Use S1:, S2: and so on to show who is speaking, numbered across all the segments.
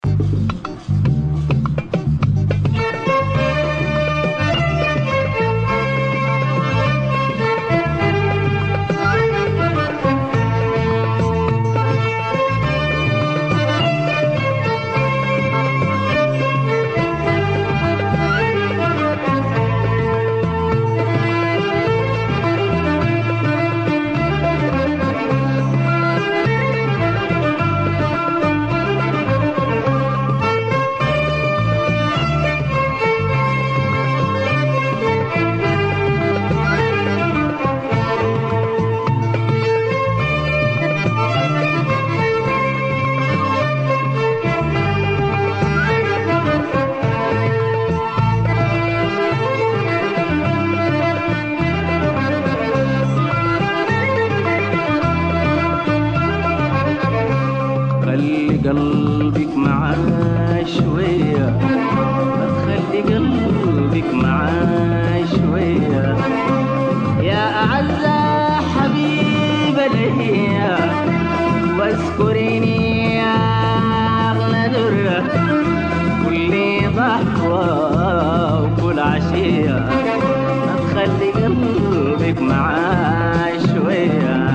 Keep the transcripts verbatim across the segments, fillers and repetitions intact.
S1: قلبك معاي شوية، ما تخلي قلبك معاي شوية يا أعز حبيبة ليا، واذكريني يا أغلى درة كل ضحوة وكل عشية، ما تخلي قلبك معاي شوية.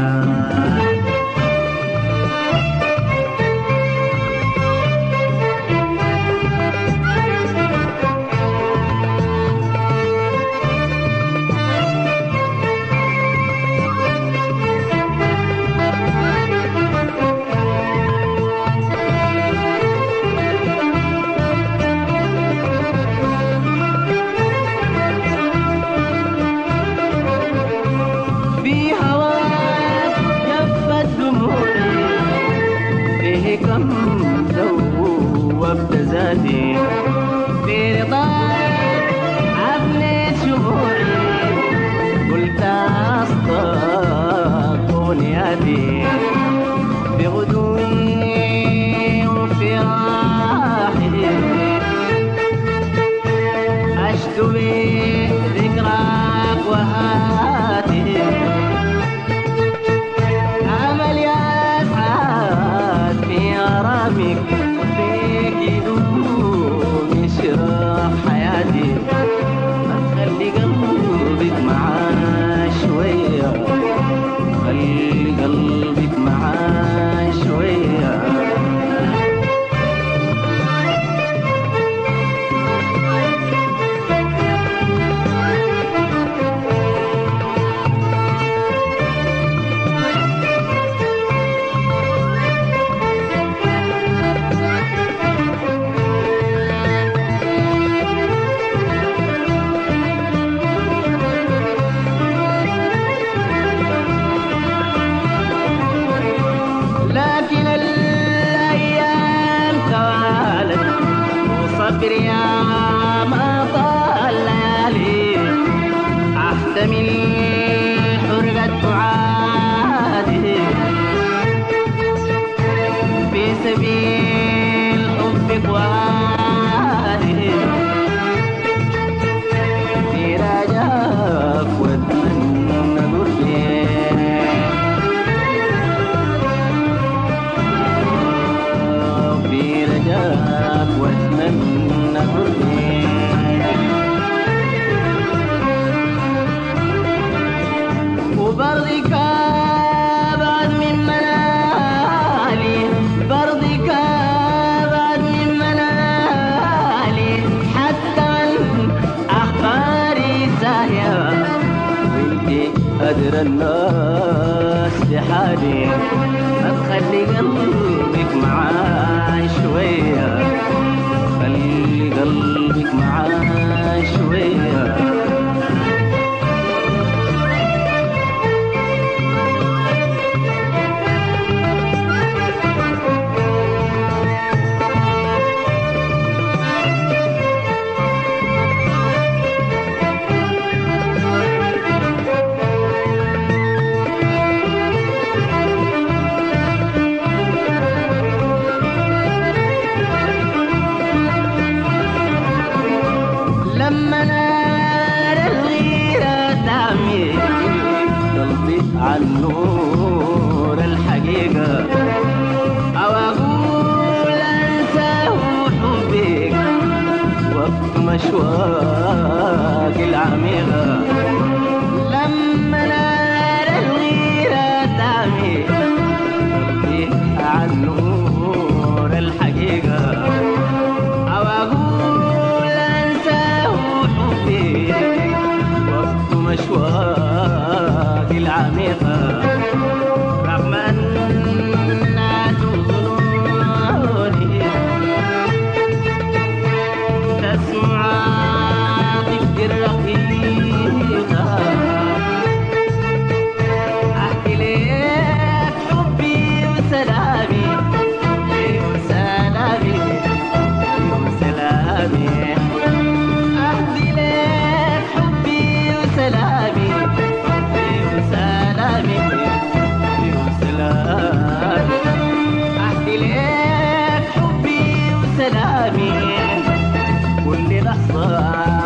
S1: كم ذوبت زادي في رضاك عبلت شموعي، قلت أصدق بنياتي في غدوي وفي راحي، أشدو بذكراك وهاتي عمل يا فيك يدوم يشرح حياتي، ما تخلي قلبك معاي شوية، خلي قلبك معاي شوية. لكن الأيام توالت وصبري ما طال ليالي، أحتمل حرقة عادي في سبيل حبك وعادي، في رجاك واتمنى قربي واتمنى قربي، وبرضك بعد من منالي، برضك بعد من منالي، حتى أخباري ساهية وانتي أدرى الناس بحالي، ما تخلي قلبك معاي شوية، خلي قلبك معاي شوية. أشواق العميقة لما نار الغيرة تعمي قلبي عن نور الحقيقة أو أقول أنساه حبي وسط أشواق العميقة رغم أن الناس ظنوني تسمع ضد الرقيقة أحكي لك حبي وسلامي وسلامي وسلامي أحكي لك حبي وسلامي وسلامي وسلامي أحكي لك حبي وسلامي كل لحظة